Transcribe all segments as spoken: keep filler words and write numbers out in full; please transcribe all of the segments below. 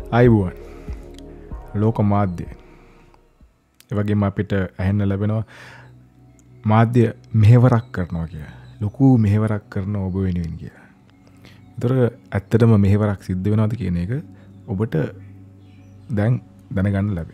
අයිබුවන් ලෝක මාධ්‍ය ඒ වගේම අපිට ඇහෙන්න ලැබෙනවා මාධ්‍ය මෙහෙවරක් කරනවා කියලා. ලොකු මෙහෙවරක් කරන ඔබ වෙනුවෙන් කියලා. ඒතර ඇත්තටම මෙහෙවරක් සිද්ධ වෙනවද කියන එක ඔබට දැන් දැනගන්න ලැබේ.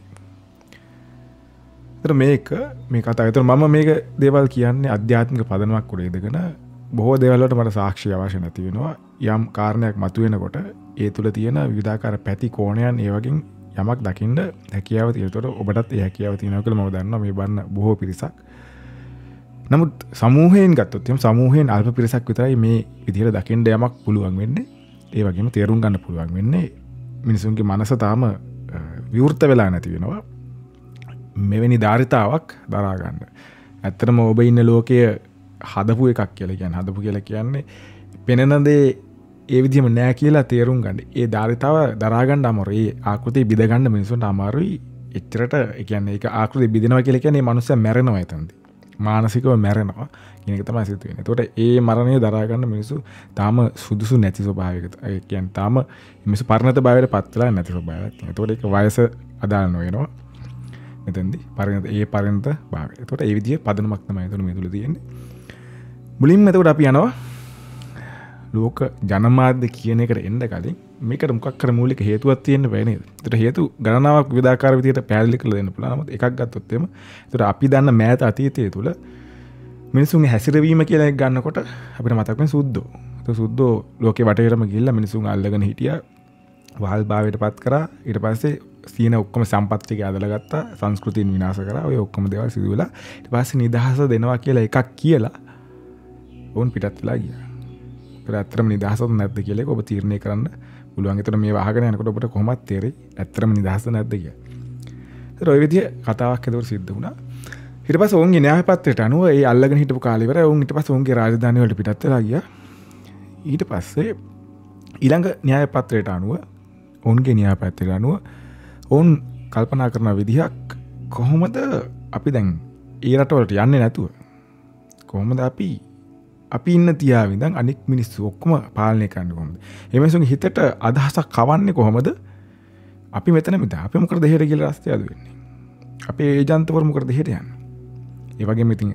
ඒතර මේක මේ කතාව. ඒතර මම මේක දේවල් කියන්නේ අධ්‍යාත්මික පදනමක් උඩ ඉඳගෙන බොහෝ දේවල් වලට මට සාක්ෂි අවශ්‍ය නැති වෙනවා. යම් කාරණයක් මතුවෙනකොට ඒ තුල තියෙන විවිධාකාර පැති කෝණයන් ඒ වගේ යමක් දකින්න හැකියාව තියෙනකොට ඔබටත් ඒ හැකියාව තියෙනවා කියලා මම දන්නවා මේ බන්න බොහෝ පිරිසක්. නමුත් සමූහයෙන් ගත්තොත් එම් සමූහයෙන් අල්ප පිරිසක් විතරයි මේ විදිහට දකින්න යමක් පුළුවන් වෙන්නේ. ඒ වගේම තේරුම් ගන්න පුළුවන් වෙන්නේ මිනිසුන්ගේ මනස තාම විවෘත වෙලා නැති වෙනවා. මෙවැනි ධාරිතාවක් දරා ගන්න. ඇත්තටම ඔබ ඉන්න ලෝකයේ හදපු එකක් කියලා කියන්නේ හදපු කියලා කියන්නේ පෙනෙන දේ ඒ විදිහම නෑ කියලා තේරුම් ගන්න. ඒ ධාරිතාව දරා ගන්න අමාරුයි. ඒ ආකෘතිය බිඳ ගන්න මිනිසුන්ට අමාරුයි. එච්චරට ඒ කියන්නේ ඒක ආකෘතිය බිඳිනවා කියලා කියන්නේ මේ මනුස්සයා මැරෙනවා එතනදී. මානසිකව මැරෙනවා කියන එක තමයි සිද්ධ වෙන්නේ. ඒතකොට ඒ මරණය දරා ගන්න මිනිස්සු තාම සුදුසු නැති ස්වභාවයක. ඒ කියන්නේ තාම මිනිස්සු පරිණත භාවයට පත් වෙලා නැති ස්වභාවයක් තියෙනවා. ඒතකොට ඒක වයස අදාළ නොවෙනවා. මෙතෙන්දී පරිණත ඒ පරිණත භාවය. ඒතකොට ඒ විදිහේ පදනමක් තමයි එතන මේ තුල තියෙන්නේ. මුලින්ම එතකොට අපි යනවා ලෝක ජනමාධ්‍ය කියන එකට එන්න කලින් මේකට මොකක් කර මූලික හේතුවක් තියෙන්න බෑ නේද? ඒතර හේතු ගණනාවක් විවිධාකාර විදිහට පැහැදිලි කරලා දෙන්න පුළුවන්. නමුත් එකක් ගත්තොත් එම ඒතර අපි දන්න මෑත අතීතයේ තුල මිනිසුන්ගේ හැසිරවීම කියලා එක ගන්නකොට අපිට මතක් වෙන සුද්දෝ. ඒතර සුද්දෝ ලෝකේ වටේටම ගිහිල්ලා මිනිසුන් අල්ලගෙන හිටියා. වහල් භාවයට පත් කරා. ඊට පස්සේ සීන ඔක්කොම සම්පත් ටික ඇදලා ගත්තා. සංස්කෘතියන් විනාශ කරා. ඔය ඔක්කොම දේවල් සිදු වෙලා ඊට පස්සේ නිදහස දෙනවා කියලා එකක් කියලා ඕන් පිටත් වෙලා ගියා. ඒතර ඇත්තටම නිදහසක් නැද්ද කියලා ඒක ඔබ තීරණය කරන්න පුළුවන්. ඒතර මේ වහගෙන යනකොට ඔබට කොහොමද තේරෙයි ඇත්තටම නිදහස නැද්ද කියලා. ඒතර ඔය විදිය කතාවක් ඒතර සිද්ධ වුණා. ඊට පස්සේ ඔවුන්ගේ න්‍යාය පත්‍රයට අනුව ඒ අල්ලගෙන හිටපු කාලේ ඉවරයි. ඔවුන් ඊට පස්සේ ඔවුන්ගේ රාජධානිය වලට පිටත් වෙලා ගියා. ඊට පස්සේ ඊළඟ න්‍යාය පත්‍රයට අනුව ඔවුන්ගේ න්‍යාය පත්‍රයට අනුව ඔවුන් කල්පනා කරන විදිහක් කොහොමද අපි දැන් ඒ රටවලට යන්නේ නැතුව කොහොමද අපි අපි ඉන්න තියාවිඳන් අනික් මිනිස්සු ඔක්කොම පාලනය කරන්න කොහොමද? මේ මිනිස්සුන්ගේ හිතට අදහසක් කවන්නේ කොහොමද? අපි මෙතන මිද අපි මොකටද එහෙට කියලා රස්තිය අද වෙන්නේ? අපේ ඒජන්තවරු මොකටද එහෙට යන්නේ? ඒ වගේම ඉතින්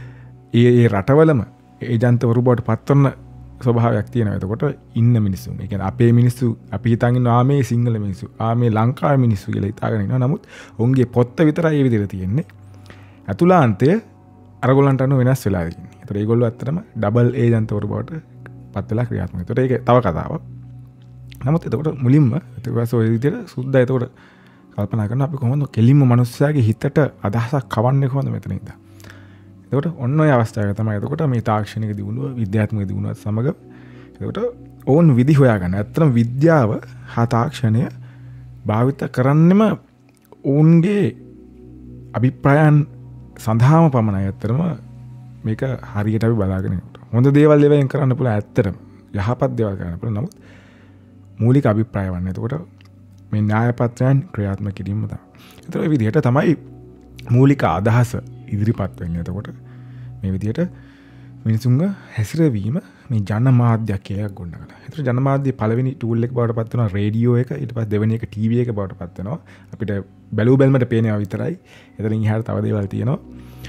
ඒ ඒ රටවලම ඒජන්තවරු බවට පත්වන ස්වභාවයක් තියෙනවා. එතකොට ඉන්න මිනිස්සුන්. ඒ කියන්නේ අපේ මිනිස්සු අපි හිතන් ඉන්නවා ආ මේ සිංහල මිනිස්සු, ආ මේ ලංකාවේ මිනිස්සු කියලා හිතාගෙන ඉන්නවා. නමුත් ඔවුන්ගේ පොත්ත විතරයි මේ විදිහට තියෙන්නේ. අතුලාන්තය අරගොල්ලන්ට අනුව වෙනස් වෙලා තියෙන්නේ. ඒතර ඒගොල්ලෝ ඇත්තටම ඩබල් ඒජන්තවරු බවට පත් වෙලා ක්‍රියාත්මක. ඒතර ඒක තව කතාවක්. නමුත් එතකොට මුලින්ම ඊට ඔය විදිහට සුද්දා එතකොට කල්පනා කරනවා අපි කොහොමද කෙලින්ම මිනිස්සයාගේ හිතට අදහසක් කවන්නේ කොහොමද මෙතන ඉඳන්. එතකොට ඔන්න ඔය අවස්ථාවක තමයි එතකොට මේ තාක්ෂණික දියුණුව විද්‍යාත්මක දියුණුවත් සමග එතකොට ඕන් විදි හොයාගන්න. ඇත්තටම විද්‍යාව හා තාක්ෂණය භාවිත කරන්නෙම ඔවුන්ගේ අභිප්‍රායන් සඳහාම පමණයි. ඇත්තටම මේක හරියට අපි බලාගෙන ඉන්නකොට හොඳ දේවල් ඒවෙන් කරන්න පුළුවන්. ඇත්තටම යහපත් දේවල් කරන්න පුළුවන්. නමුත් මූලික අභිප්‍රාය වන්නේ එතකොට මේ න්‍යාය පත්‍රයන් ක්‍රියාත්මක කිරීම තමයි. ඒතර ඒ විදිහට තමයි මූලික අදහස ඉදිරිපත් වෙන්නේ. එතකොට මේ විදිහට මිනිසුන්ගේ හැසිරවීම මේ ජනමාධ්‍ය කියලා ගොඩනගලා. ඒතර ජනමාධ්‍ය පළවෙනි ටූල් එක බවට පත් වෙනවා රේඩියෝ එක. ඊට පස්සේ දෙවෙනි එක ටීවී එක බවට පත් වෙනවා. අපිට බැලු බැලමට පේනවා විතරයි. එතනින් එහාට තව දේවල් තියෙනවා.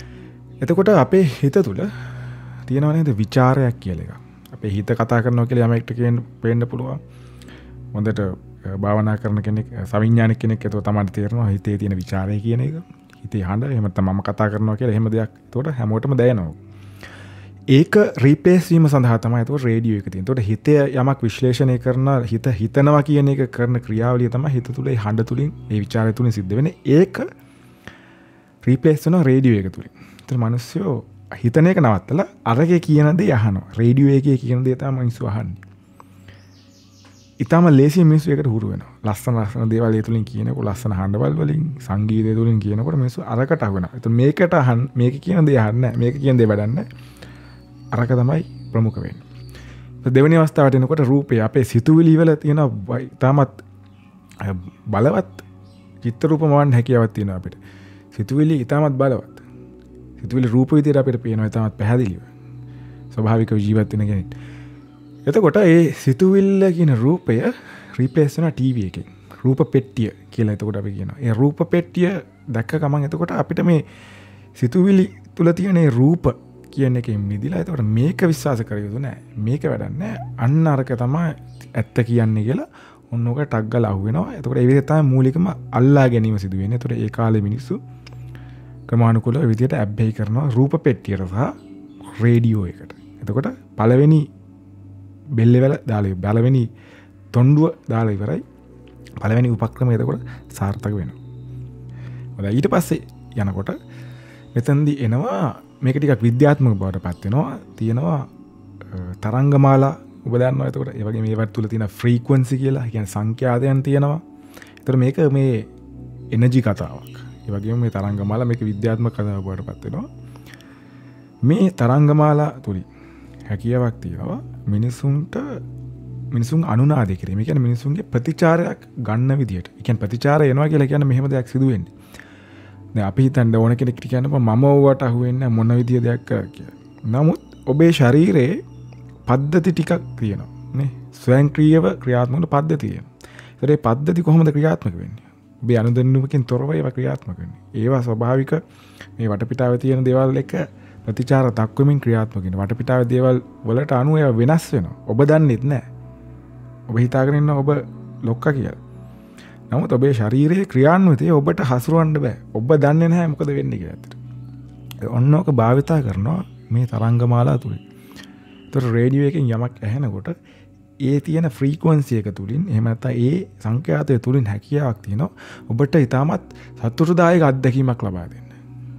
එතකොට අපේ හිත තුළ තියෙනවා නේද ਵਿਚාරයක් කියලා එකක්. අපේ හිත කතා කරනවා කියලා යමෙක්ට කියන්න පේන්න පුළුවන්. හොඳට භාවනා කරන කෙනෙක් සවිඥානික කෙනෙක් එතකොට තමයි තේරෙනවා හිතේ තියෙන ਵਿਚාරය කියන එක. හිතේ හඬ එහෙම තමයි මම කතා කරනවා කියලා එහෙම දෙයක්. එතකොට හැමෝටම දැනෙනවා. ඒක රීප්ලේස් වීම සඳහා තමයි එතකොට රේඩියෝ එක තියෙන්නේ. එතකොට හිතේ යමක් විශ්ලේෂණය කරන හිත හිතනවා කියන එක කරන ක්‍රියාවලිය තමයි හිත තුළ ඒ හඬ තුලින් ඒ ਵਿਚාරය තුලින් සිද්ධ වෙන්නේ. ඒක රීප්ලේස් වෙනවා රේඩියෝ එක තුලින්. ඒතර මිනිස්සු හිතන එක නවත්තලා අරගේ කියන දේ අහනවා. රේඩියෝ එකේ කියන දේ තමයි මිනිස්සු අහන්නේ. ඊටම ලේසි මිනිස්සු එකට හුරු වෙනවා. ලස්සන ලස්සන දේවල් ඒ තුලින් කියනකොට ලස්සන හඬවල් වලින් සංගීතය තුලින් කියනකොට මිනිස්සු අරකට අහු වෙනවා. ඒතර මේකට අහන්න මේක කියන දේ අහන්නේ නැහැ. මේක කියන දේ වැඩන්නේ අරක තමයි ප්‍රමුඛ වෙන්නේ. දෙවෙනි අවස්ථාවට එනකොට රූපය අපේ සිතුවිලි වල තියෙන තාමත් බලවත් චිත්ත රූප මවන්න හැකියාවක් තියෙනවා අපිට. සිතුවිලි ඊටමත් බලවත්. සිතුවිලි රූප විදියට අපිට පේනවා ඊටමත් පැහැදිලිව. ස්වභාවිකව ජීවත් වෙන කෙනෙක්. එතකොට ඒ සිතුවිල්ල කියන රූපය රීප්ලේස් වෙනවා ටීවී එකෙන්. රූප පෙට්ටිය කියලා එතකොට අපි කියනවා. ඒ රූප පෙට්ටිය දැක්ක ගමන් එතකොට අපිට මේ සිතුවිලි තුල තියෙන රූප කියන එකෙන් මිදිලා එතකොට මේක විශ්වාස කර යුතු නෑ. මේක වැඩක් නෑ. අන්න අරක තමයි ඇත්ත කියන්නේ කියලා ඔන්න ඔක ටක් ගාලා අහු වෙනවා. එතකොට ඒ විදිහට තමයි මූලිකම අල්ලා ගැනීම සිදු වෙන්නේ. එතකොට ඒ කාලේ මිනිස්සු ක්‍රමානුකූලව විදිහට ඇබ්බැහි කරනවා රූප පෙට්ටියට සහ රේඩියෝ එකට. එතකොට පළවෙනි බෙල්ලේ වල දාලා පළවෙනි තොණ්ඩුව දාලා ඉවරයි. පළවෙනි උපක්‍රමය එතකොට සාර්ථක වෙනවා. හොඳයි ඊට පස්සේ යනකොට මෙතනදී එනවා මේක ටිකක් විද්‍යාත්මක බවට පත් වෙනවා. තියෙනවා තරංගමාලා ඔබ දන්නවා. එතකොට ඒ වගේ මේවත් තුල තියෙන ෆ්‍රීකවන්සි කියලා කියන්නේ සංඛ්‍යාතයන් තියෙනවා. එතකොට මේක මේ එනර්ජි කතාවක්. ඒ වගේම මේ තරංගමාලා මේක විද්‍යාත්මක කතාවක් බවට පත් වෙනවා. මේ තරංගමාලා තුලින් හැකියාවක් තියෙනවා මිනිසුන්ට මිනිසුන් අනුනාදය කිරීම. ඒ කියන්නේ මිනිසුන්ගේ ප්‍රතිචාරයක් ගන්න විදියට. ඒ කියන්නේ ප්‍රතිචාරය එනවා කියලා කියන්නේ මෙහෙම දෙයක් සිදු වෙන්නේ. දැන් අපි හිතන්න ඕන කෙනෙක් කියනවා මම ඔවට අහු වෙන්නේ මොන විදිය දෙයක් කරා කියලා. නමුත් ඔබේ ශරීරයේ පද්ධති ටිකක් තියෙනවා නේ. ස්වයංක්‍රීයව ක්‍රියාත්මක වන පද්ධති තියෙනවා. ඒතර මේ පද්ධති කොහොමද ක්‍රියාත්මක වෙන්නේ? ඔබේ අනුදැනුමකින් තොරව ඒවා ක්‍රියාත්මක වෙන්නේ. ඒවා ස්වභාවික මේ වටපිටාවේ තියෙන දේවල් එක ප්‍රතිචාර දක්වමින් ක්‍රියාත්මක වෙනවා. වටපිටාවේ දේවල් වලට අනුව ඒවා වෙනස් වෙනවා. ඔබ දන්නේත් නැහැ. ඔබ හිතාගෙන ඉන්න ඔබ ලොක්කා කියලා. නමුත් ඔබේ ශරීරයේ ක්‍රියාන්විතය ඔබට හසුරවන්න බෑ. ඔබ දන්නේ නැහැ මොකද වෙන්නේ කියලා ඇත්තට. ඔන්න ඔක භාවිතා කරනවා මේ තරංගමාලා තුලින්. ඒතර රේඩියෝ එකෙන් යමක් ඇහෙනකොට ඒ තියෙන ෆ්‍රීකවන්සි එක තුලින් එහෙම නැත්නම් ඒ සංඛ්‍යාතය තුලින් හැකියාවක් තියෙනවා ඔබට ඊටමත් සතුටුදායක අත්දැකීමක් ලබා දෙන්න.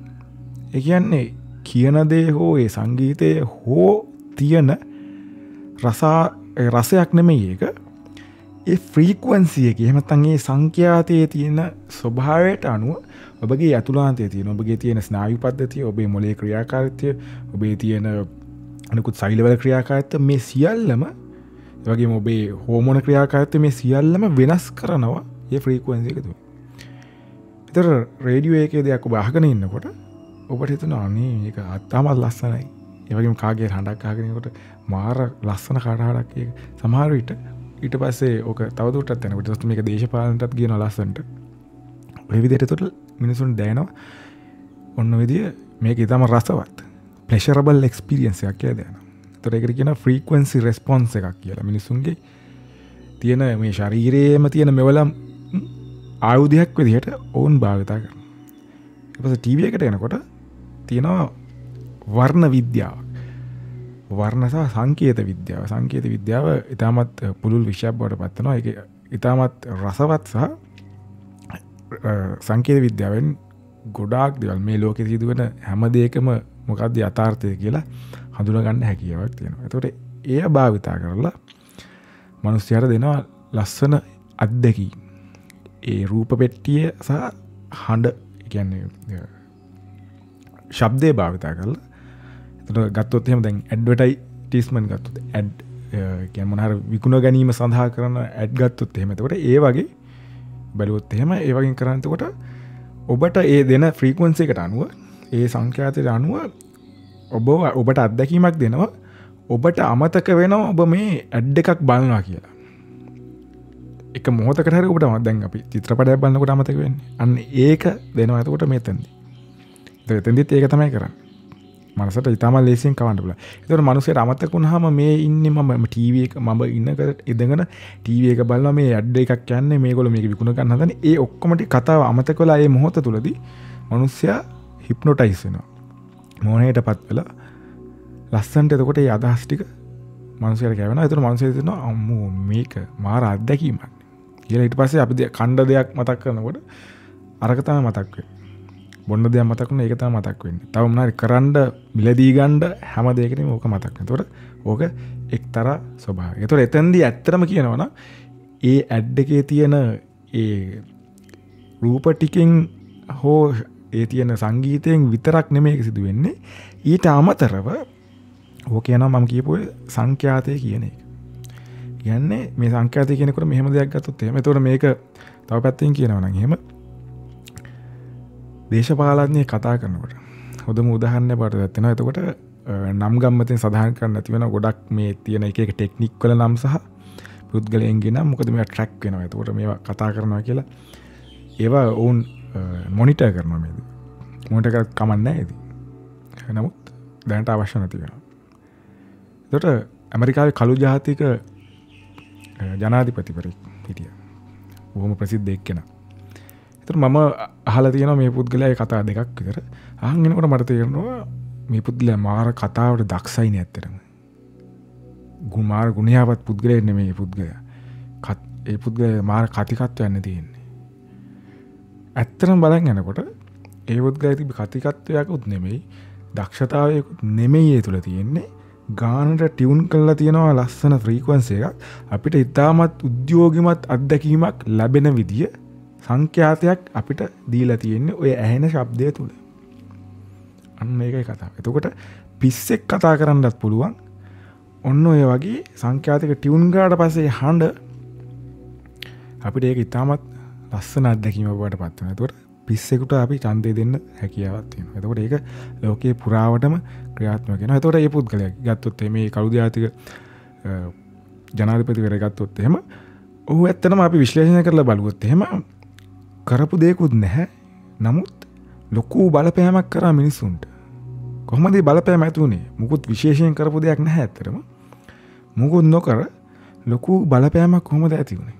ඒ කියන්නේ කියන දේ හෝ ඒ සංගීතයේ හෝ තියෙන රසා රසයක් නෙමෙයි ඒක. ඒ ෆ්‍රීකවන්සි එක එහෙම නැත්නම් ඒ සංඛ්‍යාතයේ තියෙන ස්වභාවයට අනුව ඔබගේ අතුලාන්තයේ තියෙන ඔබගේ තියෙන ස්නායු පද්ධතිය, ඔබේ මොළයේ ක්‍රියාකාරීත්වය, ඔබේ තියෙන අනිකුත් සෛලවල ක්‍රියාකාරීත්වය මේ සියල්ලම ඒ වගේම ඔබේ හෝමෝන ක්‍රියාකාරීත්වය මේ සියල්ලම වෙනස් කරනවා මේ ෆ්‍රීකවන්සි එක තුල. ඒතර රේඩියෝ එකේ දෙයක් ඔබ අහගෙන ඉන්නකොට ඔබට හිතෙනවා අනේ මේක අත්තාම ලස්සනයි. ඒ වගේම කාගේ හඬක් අහගෙන ඉන්නකොට මාර ලස්සන කඩහඩක් ඒක. සමහර විට ඊට පස්සේ ඕක තවදුරටත් යනකොට ඊට මේක දේශපාලනටත් කියන ලස්සනට. ඔය විදිහට උතර මිනිසුන් දැනනවා ඔන්න විදිය මේක ඊටම රසවත්. pleasurable experience එකක් කියලා දැනනවා. ඒතර ඒකට කියන frequency response එකක් කියලා. මිනිසුන්ගේ තියෙන මේ ශරීරයේම තියෙන මෙවලම් ආයුධයක් විදිහට ඕන් භාවිතා කරනවා. ඊට පස්සේ ටීවී එකට එනකොට තියෙනවා වර්ණ විද්‍යාව. වර්ණ සහ සංකේත විද්‍යාව. සංකේත විද්‍යාව ඊටමත් පුළුල් විෂයක් බවට පත් වෙනවා. ඒක ඊටමත් රසවත් සහ සංකේත විද්‍යාවෙන් ගොඩාක් දේවල් මේ ලෝකේ සිදුවෙන හැම දෙයකම මොකක්ද යථාර්ථය කියලා හඳුනා ගන්න හැකියාවක් තියෙනවා. ඒතකොට එය භාවිතා කරලා මිනිස්යාට දෙනවා ලස්සන අත්දැකීම්. ඒ රූප පෙට්ටිය සහ හඬ කියන්නේ ශබ්දේ භාවිතා කරලා එතකොට ගත්තොත් එහෙම දැන් ඇඩ්වර්ටයිස්මන්ට් ගත්තොත් ඇඩ් කියන්නේ මොන හරි විකුණ ගැනීම සඳහා කරන ඇඩ් ගත්තොත් එහෙම එතකොට ඒ වගේ බලුවොත් එහෙම ඒ වගේ කරන් එතකොට ඔබට ඒ දෙන ෆ්‍රීකවන්සි එකට අනුව ඒ සංඛ්‍යාතයට අනුව ඔබ ඔබට අත්දැකීමක් දෙනවා. ඔබට අමතක වෙනවා ඔබ මේ ඇඩ් එකක් බලනවා කියලා. එක මොහොතකට හරි ඔබට දැන් අපි චිත්‍රපටයක් බලනකොට අමතක වෙන්නේ. අන්න ඒක දෙනවා එතකොට මෙතෙන්දී. එතෙන්දිත් ඒක තමයි කරන්නේ. මනසට ඊටම ලේසියෙන් කවන්න පුළුවන්. ඒතකොට මිනිස්සුන්ට අමතක වුණාම මේ ඉන්නේ මම ටීවී එක මම ඉන්නකට ඉඳගෙන ටීවී එක බලනවා මේ ඇඩ් එකක් කියන්නේ මේගොල්ලෝ මේක විකුණ ගන්න හදන්නේ. ඒ ඔක්කොම ටික කතාව අමතක වෙලා මේ මොහොත තුලදී මිනිස්සයා හිප්නොටයිස් වෙනවා. මොහේටපත් වෙලා ලස්සන්ට එතකොට මේ අදහස් ටික මිනිස්සුන්ට කියවෙනවා. ඒතකොට මිනිස්සු හිතනවා අම්මෝ මේක මාර අත්දැකීමක් කියලා. ඊට පස්සේ අපි කණ්ඩ දෙයක් මතක් කරනකොට අරක තමයි මතක් වෙන්නේ. බොන්න දෙයක් මතක් වුණා ඒක තමයි මතක් වෙන්නේ. තව මොනාරි කරන්න මිලදී ගන්න හැම දෙයකටම ඕක මතක් වෙනවා. ඒතකොට ඕක එක්තරා ස්වභාවයක්. ඒතකොට එතෙන්දී ඇත්තටම කියනවනම් ඒ ඇඩ් එකේ තියෙන ඒ රූප ටිකෙන් හෝ ඒ තියෙන සංගීතයෙන් විතරක් නෙමෙයි සිදු වෙන්නේ. ඊට අමතරව ඕක කියනවා මම කියපු සංඛ්‍යාතය කියන එක. කියන්නේ මේ සංඛ්‍යාතය කියනකොට මෙහෙම දෙයක් ගත්තොත් එහෙම. ඒතකොට මේක තව පැත්තකින් කියනවා නම් එහෙම දේශපාලඥයෙක් කතා කරනකොට හොඳම උදාහරණයක් වඩ දෙනවා. එතකොට නම් ගම්මතෙන් සඳහන් කරන්න නැති වෙන ගොඩක් මේ තියෙන එක එක ටෙක්නික් වල නම් සහ පුද්ගලයන්ගේ නම් මොකද මේවා ට්‍රැක් වෙනවා. එතකොට මේවා කතා කරනවා කියලා ඒවා ඔවුන් මොනිටර් කරනවා මේක. මොනිටර් කරත් කමක් නැහැ ඉතින්. නමුත් දැනට අවශ්‍ය නැති වෙනවා. එතකොට ඇමරිකාවේ කළු ජාතික ජනාධිපතිවරයෙක් හිටියා. බොහොම ප්‍රසිද්ධ එක්කෙනා. එතකොට මම අහලා තියෙනවා මේ පුද්ගලයාගේ කතා දෙකක් විතර. අහන් එනකොට මට තේරෙනවා මේ පුද්ගලයා මාර කතාවට දක්ෂයි නේ ඇත්තටම. ගුමාර ගුණයාවත් පුද්ගලයෙක් නෙමෙයි මේ පුද්ගලයා. ඒ පුද්ගලයා මාර කතිකත්වයක් යන්නේ තියෙන්නේ. ඇත්තටම බලන් යනකොට ඒ පුද්ගලයා තිබි කතිකත්වයක්වත් නෙමෙයි, දක්ෂතාවයකුත් නෙමෙයි ඒ තුල තියෙන්නේ. ගානට ටියුන් කරලා තියෙනවා ලස්සන ෆ්‍රීකවන්සි එකක්. අපිට ඉතාමත් උද්‍යෝගිමත් අත්දැකීමක් ලැබෙන විදිය සංඛ්‍යාතයක් අපිට දීලා තියෙන්නේ ඔය ඇහෙන ශබ්දය තුල. අන්න ඒකයි කතාව. එතකොට පිස්සෙක් කතා කරන්නත් පුළුවන්. ඔන්න ඔය වගේ සංඛ්‍යාතික ටියුන් කරාට පස්සේ හඬ අපිට ඒක ඉතාමත් ලස්සන අත්දැකීමක් බවට පත් වෙනවා. එතකොට පිස්සෙකුට අපි ඡන්දය දෙන්න හැකියාවක් තියෙනවා. එතකොට ඒක ලෝකයේ පුරාවටම ක්‍රියාත්මක වෙනවා. එතකොට මේ පුද්ගලයා ගත්තොත් මේ කළු ජාතික ජනාධිපතිවරයා ගත්තොත් එහෙම ඔහු ඇත්තටම අපි විශ්ලේෂණය කරලා බලුවොත් එහෙම කරපු දෙයක්වත් නැහැ. නමුත් ලොකු බලපෑමක් කරා මිනිසුන්ට. කොහොමද මේ බලපෑම ඇති වුනේ? මුකුත් විශේෂයෙන් කරපු දෙයක් නැහැ ඇත්තටම. මුකුත් නොකර ලොකු බලපෑමක් කොහොමද ඇති වුනේ?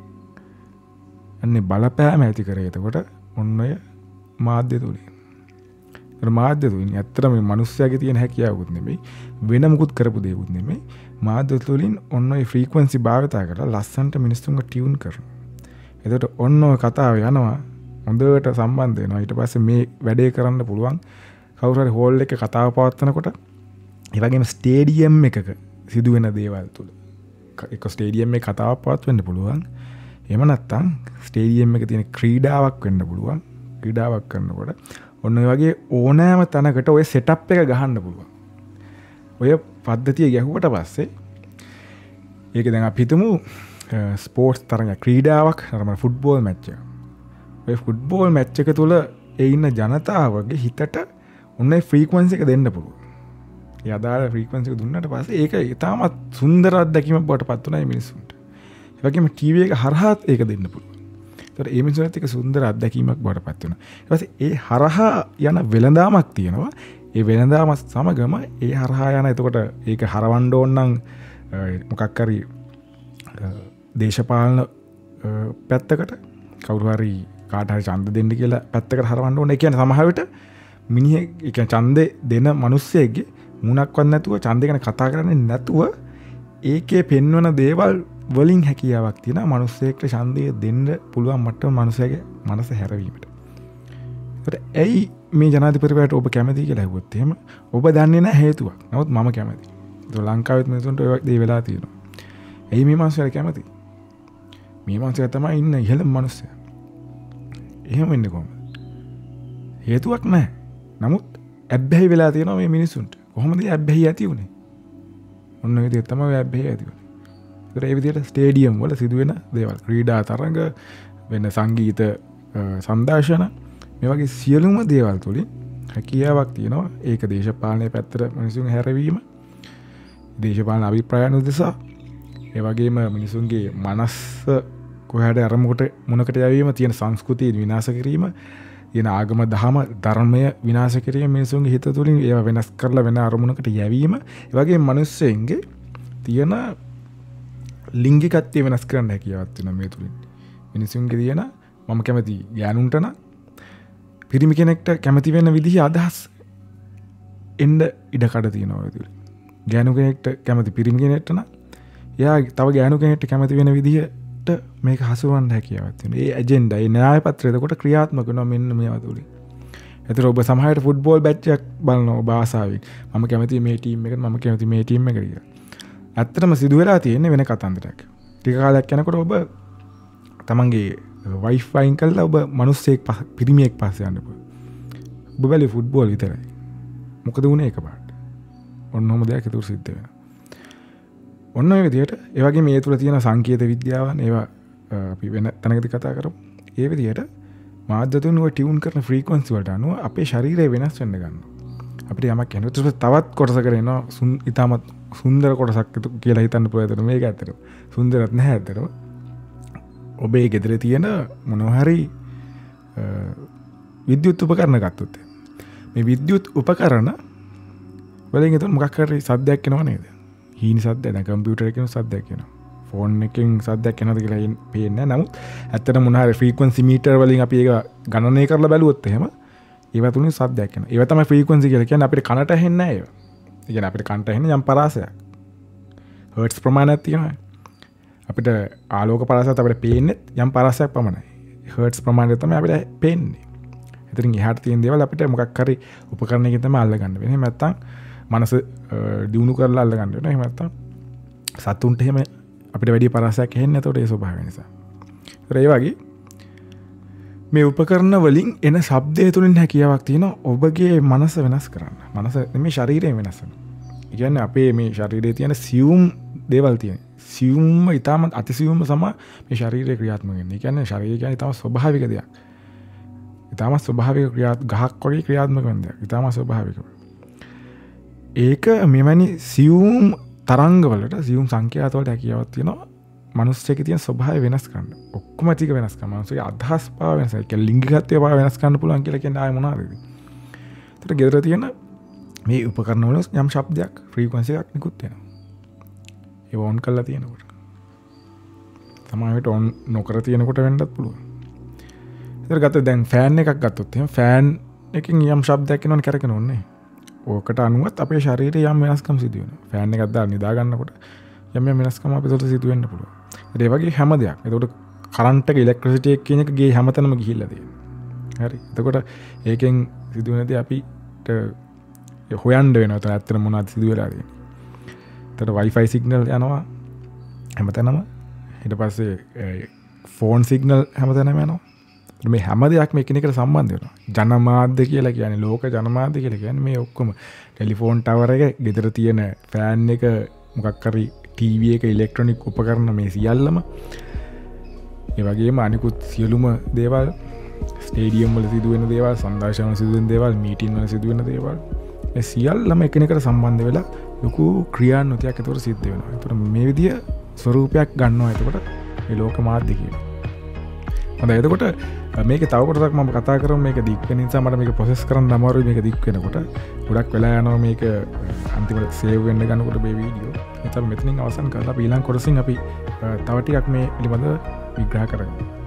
අන්නේ බලපෑම ඇති කරේ එතකොට ඔන්න ඔය මාධ්‍ය තුලින්. ඒතර මාධ්‍ය තුලින් ඇත්තටම මේ මිනිස්සයාගේ තියෙන හැකියාවකුත් නෙමෙයි, වෙන මුකුත් කරපු දෙයක්වත් නෙමෙයි. මාධ්‍ය තුලින් ඔන්න ඔය ෆ්‍රීකවන්සි භාවිතා කරලා ලස්සන්ට මිනිස්සුන්ව ටියුන් කරනවා. එතකොට ඔන්න ඔය කතාව යනවා හොඳට සම්බන්ධ වෙනවා. ඊට පස්සේ මේ වැඩේ කරන්න පුළුවන් කවුරු හරි හෝල් එකේ කතාව පවත්වනකොට ඒ වගේම ස්ටේඩියම් එකක සිදුවෙන දේවල් තුල එක ස්ටේඩියම් එකේ කතාවක් පවත්වන්න පුළුවන්. එහෙම නැත්නම් ස්ටේඩියම් එකේ තියෙන ක්‍රීඩාවක් වෙන්න පුළුවන්. ක්‍රීඩාවක් කරනකොට ඔන්න ඔය වගේ ඕනෑම තැනකට ඔය සෙටප් එක ගහන්න පුළුවන්. ඔය පද්ධතිය ගැහුවට පස්සේ ඒක දැන් අපි හිතමු ස්පෝර්ට්ස් තරඟ ක්‍රීඩාවක් නරම ෆුට්බෝල් මැච් එක. ඔය ෆුට්බෝල් මැච් එක තුල ඒ ඉන්න ජනතාවගේ හිතට ඔන්න ෆ්‍රීකවන්සි එක දෙන්න පුළුවන්. ඒ අදාළ ෆ්‍රීකවන්සි එක දුන්නාට පස්සේ ඒක ඉතාමත් සුන්දර අත්දැකීමක් බවට පත් වුණා මේ මිනිස්සුන්ට. ඒ වගේම ටීවී එක හරහාත් ඒක දෙන්න පුළුවන්. ඒතර ඒ මිනිස්සුන්ට ඒක සුන්දර අත්දැකීමක් බවට පත් වෙනවා. ඊට පස්සේ ඒ හරහා යන වෙළඳාමක් තියෙනවා. ඒ වෙළඳාම සමගම ඒ හරහා යන එතකොට ඒක හරවන්න ඕන නම් මොකක් හරි දේශපාලන පැත්තකට කවුරු හරි කාට හරි ඡන්ද දෙන්න කියලා පැත්තකට හරවන්න ඕනේ. ඒ කියන්නේ සමහර විට මිනිහෙක් ඒ කියන්නේ ඡන්දේ දෙන මිනිස්සෙක්ගේ මුණක්වත් නැතුව ඡන්දේ ගැන කතා කරන්නේ නැතුව ඒකේ පෙන්වන දේවල් වලින් හැකියාවක් තියෙන මිනිස්සෙක්ට ඡන්දය දෙන්න පුළුවන් මට්ටම මිනිසයාගේ මනස හැරවීමට. ඒකට ඇයි මේ ජනාධිපතිවරයාට ඔබ කැමති කියලා ඇහුවොත් එහෙම ඔබ දන්නේ නැහැ හේතුවක්. නමුත් මම කැමතියි. ඒක ලංකාවෙත් මිනිසුන්ට ඔය දේ වෙලා තියෙනවා. ඇයි මේ මිනිස්සයා කැමති? මේ මිනිස්සයා තමයි ඉන්න ඉහළම මිනිස්සයා. එහෙම වෙන්නේ කොහොමද? හේතුවක් නැහැ. නමුත් ඇබ්බැහි වෙලා තියෙනවා මේ මිනිසුන්ට. කොහොමද ඇබ්බැහි ඇති වුනේ? ඔන්න ඔය විදිහට තමයි ඇබ්බැහි ඇති වුනේ. ඒතර ඒ විදිහට ස්ටේඩියම් වල සිදුවෙන දේවල්, ක්‍රීඩා තරඟ, වෙන සංගීත සංදර්ශන, මේ වගේ සියලුම දේවල් තුලින් හැකියාවක් තියෙනවා. ඒක දේශපාලනයේ පැත්තට මිනිසුන් හැරවීම, දේශපාලන අභිප්‍රායන් උදෙසා, ඒ වගේම මිනිසුන්ගේ මනස කොහේද අරමුකට මොනකට යවීම, තියෙන සංස්කෘතිය විනාශ කිරීම, තියෙන ආගම දහම ධර්මය විනාශ කිරීම, මිනිසුන්ගේ හිත තුළින් ඒවා වෙනස් කරලා වෙන අරමුණකට යැවීම, ඒ වගේම මිනිස්සුන්ගේ තියෙන ලිංගිකත්වය වෙනස් කරන්න හැකියාවක් තියෙනවා මේ තුලින්. මිනිසුන්ගේ තියෙන මම කැමති ගෑනුන්ට නම් පිරිමි කෙනෙක්ට කැමති වෙන විදිහේ අදහස් එන්න ඉඩ කඩ තියෙනවා ඒ තුලින්. ගෑනු කෙනෙක්ට කැමති පිරිමි කෙනෙක්ට නම් එයා තව ගෑනු කෙනෙක්ට කැමති වෙන විදිහට මේක හසුරවන්න හැකියාවක් තියෙනවා. ඒ ඇජෙන්ඩා, ඒ න්‍යාය පත්‍රය එතකොට ක්‍රියාත්මක වෙනවා මෙන්න මේවා තුලින්. ඒතර ඔබ සමහරට ෆුට්බෝල් මැච් එකක් බලනවා ඔබ ආසාවෙන්. මම කැමති මේ ටීම් එකට, මම කැමති මේ ටීම් එකට කියලා. ඇත්තටම සිදු වෙලා තියෙන්නේ වෙන කතන්දරයක්. ටික කාලයක් යනකොට ඔබ තමන්ගේ වයිෆ් වයින් කළා ඔබ මිනිස්සෙක් පිරිමියෙක් පස්සේ යන්න පුළුවන්. ඔබ බැලුවේ ෆුට්බෝල් විතරයි. මොකද වුනේ එකපාරට? ඔන්නෝම දෙයක් ඒක සිද්ධ වෙනවා. ඔන්න ඔය විදිහට ඒ වගේ මේ තුල තියෙන සංකේත විද්‍යාවන් ඒවා අපි වෙන තැනකදී කතා කරමු. ඒ විදිහට මාධ්‍ය තුන ඔය ටියුන් කරන ෆ්‍රීකවන්සි වලට අනුව අපේ ශරීරය වෙනස් වෙන්න ගන්නවා. අපිට යමක් කියනවා. ඊට පස්සේ තවත් කොටසකට එනවා සුන් ඊටමත් සුන්දර කොටසක් කියලා හිතන්න පුළුවන්. මේක ඇත්තටම සුන්දරත් නැහැ ඇත්තටම. ඔබේ ගෙදර තියෙන මොනවා හරි විද්‍යුත් උපකරණ ගත්තොත් මේ විද්‍යුත් උපකරණ වලින් එතන මොකක් හරි සද්දයක් එනවා නේද? හීනි සද්දයක්, දැන් කම්පියුටර් එකකින් සද්දයක් එනවා. ෆෝන් එකකින් සද්දයක් එනවද කියලා පේන්නේ නැහැ. නමුත් ඇත්තටම මොනවා හරි ෆ්‍රීකවන්සි මීටර් වලින් අපි ඒක ගණනය කරලා බැලුවොත් එහෙම ඒවා තුලින් සද්දයක් එනවා. ඒවා තමයි ෆ්‍රීකවන්සි කියලා කියන්නේ. අපිට කනට ඇහෙන්නේ නැහැ ඒවා. ඒ කියන්නේ අපිට කනට ඇහෙන්නේ යම් පරාසයක්. හර්ට්ස් ප්‍රමාණයක් තියෙනවා. අපිට ආලෝක පරාසයත් අපිට පේන්නේ යම් පරාසයක් පමණයි. හර්ට්ස් ප්‍රමාණය තමයි අපිට පේන්නේ. එතනින් එහාට තියෙන දේවල් අපිට මොකක් හරි උපකරණයකින් තමයි අල්ලගන්න වෙන්නේ. එහෙම නැත්නම් මනස දියුණු කරලා අල්ලගන්න වෙනවා. එහෙම නැත්නම් සතුන්ට එහෙම අපිට වැඩි පරාසයක් ඇහෙන්නේ නැතකොට ඒ ස්වභාවය නිසා. ඒතර ඒ වගේ මේ උපකරණ වලින් එන ශබ්දය තුලින් හැකියාවක් තියෙනවා ඔබගේ මනස වෙනස් කරන්න. මනස නෙමෙයි ශරීරය වෙනස් වෙනවා. ඒ කියන්නේ අපේ මේ ශරීරයේ තියෙන සියුම් දේවල් තියෙන. සියුම්ම ඊටම අතිසියුම්ම සම මේ ශරීරයේ ක්‍රියාත්මක වෙන්නේ. ඒ කියන්නේ ශරීරය කියන්නේ ඊටම ස්වභාවික දෙයක්. ඊටම ස්වභාවික ක්‍රියාත් ගහක් වගේ ක්‍රියාත්මක වෙන දෙයක්. ඊටම ස්වභාවික. ඒක මෙවැනි සියුම් තරංග වලට සියුම් සංඛ්‍යාත වලට හැකියාවක් තියෙනවා. මනුස්සයෙක්ගේ තියෙන ස්වභාවය වෙනස් කරන්න. ඔක්කොම ටික වෙනස් කරන්න. මනුස්සයෙක්ගේ අදහස් පාව වෙනස් කරන්න. ඒ ලිංගිකත්වය පාව වෙනස් කරන්න පුළුවන් කියලා කියන්නේ ආයෙ මොනවාද ඉතින්. ඒතර ගෙදර තියෙන මේ උපකරණ වල යම් ශබ්දයක් ෆ්‍රීකවන්සි එකක් නිකුත් වෙනවා. ඒක ඔන් කරලා තියෙනකොට. සමහරවිට ඔන් නොකර තියෙනකොට වෙන්නත් පුළුවන්. ඒතර ගත්ත දැන් ෆෑන් එකක් ගත්තොත් එහෙනම් ෆෑන් එකකින් යම් ශබ්දයක් එනවනේ කරගෙන ඕනේ. ඕකට අනුවත් අපේ ශරීරයේ යම් වෙනස්කම් සිදු වෙනවා. ෆෑන් එකක් දාලා නිදා ගන්නකොට යම් යම් වෙනස්කම් අපිට සිදු වෙන්න පුළුවන්. ඒ වගේ හැම දෙයක්. එතකොට කරන්ට් එක ඉලෙක්ට්‍රිසිටි එක කියන එක ගේ හැමතැනම ගිහිල්ලා තියෙනවා. හරි. එතකොට ඒකෙන් සිදු වෙන දේ අපිට හොයන්න වෙනවා. එතන ඇත්තට මොනවද සිදු වෙලා තියෙන්නේ. එතකොට Wi-Fi සිග්නල් යනවා හැමතැනම. ඊට පස්සේ ෆෝන් සිග්නල් හැමතැනම යනවා. මේ හැම දෙයක්ම එකිනෙකට සම්බන්ධ වෙනවා. ජනමාධ්‍ය කියලා කියන්නේ ලෝක ජනමාධ්‍ය කියලා කියන්නේ මේ ඔක්කොම ටෙලිෆෝන් ටවර් එක, ගෙදර තියෙන ෆෑන් එක, මොකක් හරි ටීවී එක, ඉලෙක්ට්‍රොනික උපකරණ මේ සියල්ලම ඒ වගේම අනිකුත් සියලුම දේවල් ස්ටේඩියම් වල සිදුවෙන දේවල්, සංදර්ශන වල සිදුවෙන දේවල්, මීටින් වල සිදුවෙන දේවල් මේ සියල්ලම එකිනෙකට සම්බන්ධ වෙලා ලොකු ක්‍රියාන්විතයක් ඒතකොට සිද්ධ වෙනවා. ඒතකොට මේ විදිය ස්වරූපයක් ගන්නවා එතකොට මේ ලෝක මාධ්‍ය කියන්නේ. හොඳයි එතකොට මේක තව කොටසක් මම කතා කරමු. මේක දික් වෙන නිසා මට මේක ප්‍රොසෙස් කරන්න අමාරුයි. මේක දික් වෙනකොට ගොඩක් වෙලා යනවා මේක අන්තිමට සේව් වෙන්න ගන්නකොට මේ වීඩියෝ. ඒත් අපි මෙතනින් අවසන් කරලා ඊළඟ කොටසින් අපි තව ටිකක් මේ පිළිබඳව විග්‍රහ කරගමු.